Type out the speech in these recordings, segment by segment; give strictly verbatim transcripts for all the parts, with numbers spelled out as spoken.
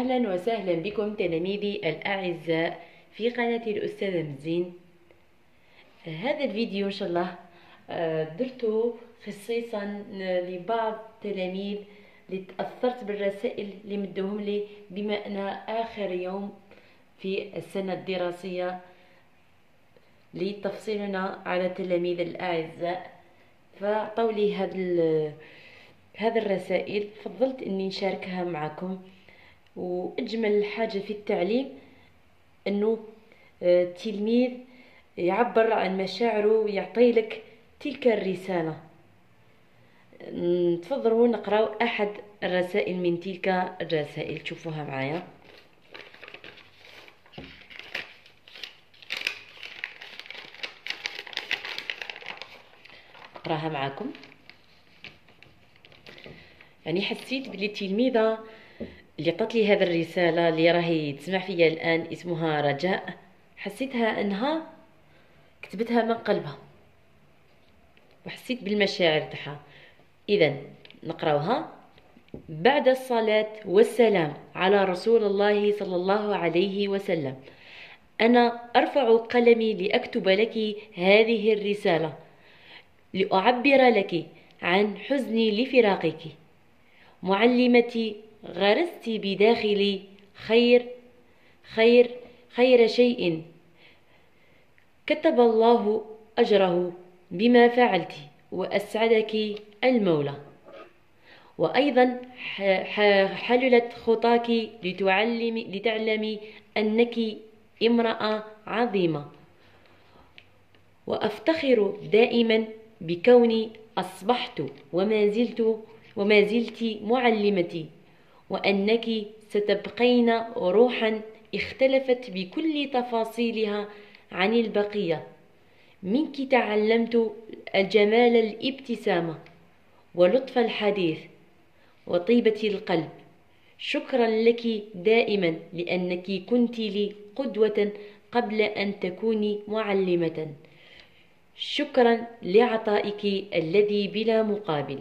أهلا وسهلا بكم تلاميذي الأعزاء في قناة الأستاذة مزين. هذا الفيديو إن شاء الله درته خصيصا لبعض التلاميذ اللي تأثرت بالرسائل اللي مدوهم لي، بما أن آخر يوم في السنة الدراسية لتفصيلنا على التلاميذ الأعزاء، فعطوا لي هذا هذا الرسائل، فضلت اني نشاركها معكم. واجمل حاجه في التعليم انه التلميذ يعبر عن مشاعره ويعطي لك تلك الرساله. تفضلوا نقراو احد الرسائل من تلك الرسائل، تشوفوها معايا. اقراها معكم. يعني حسيت بلي التلميذه اللي عطت لي هذه الرساله اللي راهي تسمع فيا الان اسمها رجاء، حسيتها انها كتبتها من قلبها وحسيت بالمشاعر تاعها. اذا نقراوها. بعد الصلاه والسلام على رسول الله صلى الله عليه وسلم، انا ارفع قلمي لاكتب لك هذه الرساله، لاعبر لك عن حزني لفراقك. معلمتي، غرست بداخلي خير خير خير شيء كتب الله أجره بما فعلت، وأسعدك المولى. وأيضا حللت خطاك لتعلمي لتعلمي أنك امرأة عظيمة، وأفتخر دائما بكوني أصبحت وما زلت وما زلت معلمتي، وأنك ستبقين روحا اختلفت بكل تفاصيلها عن البقية. منك تعلمت الجمال الابتسامة ولطف الحديث وطيبة القلب. شكرا لك دائما لأنك كنت لي قدوة قبل أن تكوني معلمة. شكرا لعطائك الذي بلا مقابل.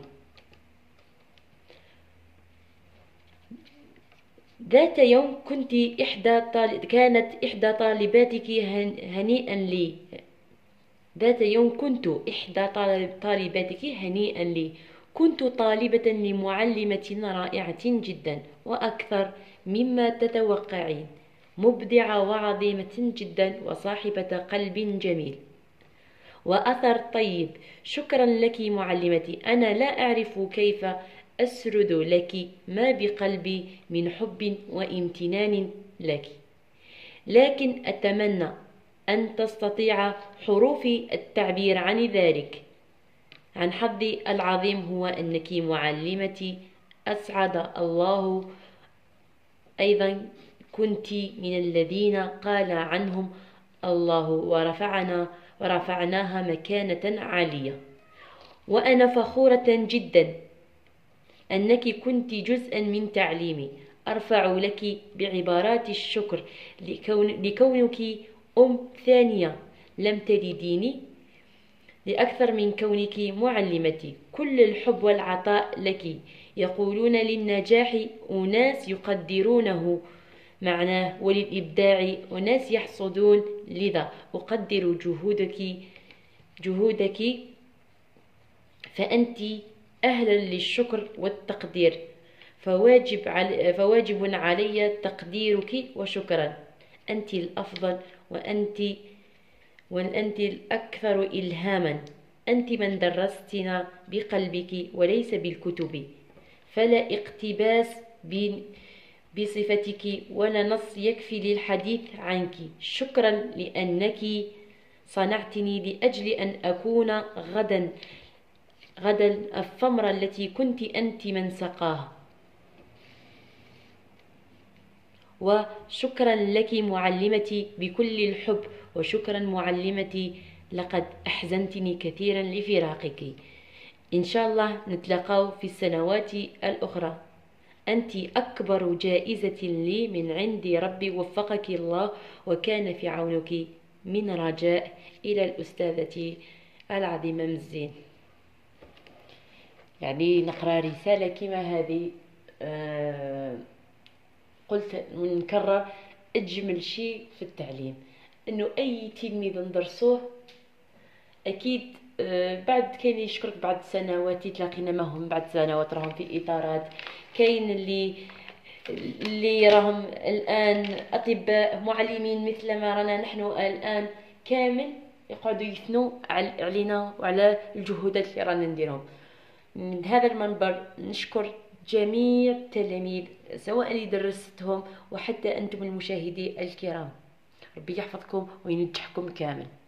ذات يوم كنت إحدى طالب كانت إحدى طالباتك هنيئا لي ذات يوم كنت إحدى طالباتك هنيئا لي كنت طالبة لمعلمة رائعة جدا وأكثر مما تتوقعين، مبدعة وعظيمة جدا وصاحبة قلب جميل وأثر طيب. شكرا لك معلمتي. أنا لا أعرف كيف أسرد لك ما بقلبي من حب وامتنان لك، لكن أتمنى أن تستطيع حروفي التعبير عن ذلك. عن حظي العظيم هو أنك معلمتي. أسعد الله. أيضا كنت من الذين قال عنهم الله ورفعنا ورفعناها مكانة عالية. وأنا فخورة جدا أنك كنت جزءا من تعليمي. أرفع لك بعبارات الشكر لكون لكونك أم ثانية لم تلديني، لأكثر من كونك معلمتي. كل الحب والعطاء لك. يقولون للنجاح أناس يقدرونه معناه، وللإبداع أناس يحصدون، لذا أقدر جهودك جهودك فأنت أهلا للشكر والتقدير، فواجب علي فواجب علي تقديرك وشكرا. أنت الأفضل، وأنت وأنت الأكثر إلهاما. أنت من درستنا بقلبك وليس بالكتب، فلا اقتباس بصفتك ولا نص يكفي للحديث عنك. شكرا لأنك صنعتني لأجل أن أكون غدا غدا الثمرة التي كنت أنت من سقاها. وشكرا لك معلمتي بكل الحب. وشكرا معلمتي، لقد أحزنتني كثيرا لفراقك. إن شاء الله نتلاقاو في السنوات الأخرى. أنت أكبر جائزة لي من عند ربي. وفقك الله وكان في عونك. من رجاء. إلى الأستاذة العظيمة مزين. يعني نقرأ رسالة كما هذه. آه قلت ونكرر أجمل شيء في التعليم أنه أي تلميذ ندرسوه أكيد بعد كاين يشكرك بعد سنوات تلاقينا معهم بعد سنوات راهم في إطارات، كاين اللي اللي راهم الآن أطباء معلمين مثل ما رانا نحن الآن، كامل يقعدوا يثنوا علينا وعلى الجهودات اللي رانا نديرهم. من هذا المنبر نشكر جميع التلاميذ سواء اللي درستهم وحتى أنتم المشاهدين الكرام، ربي يحفظكم وينجحكم كامل.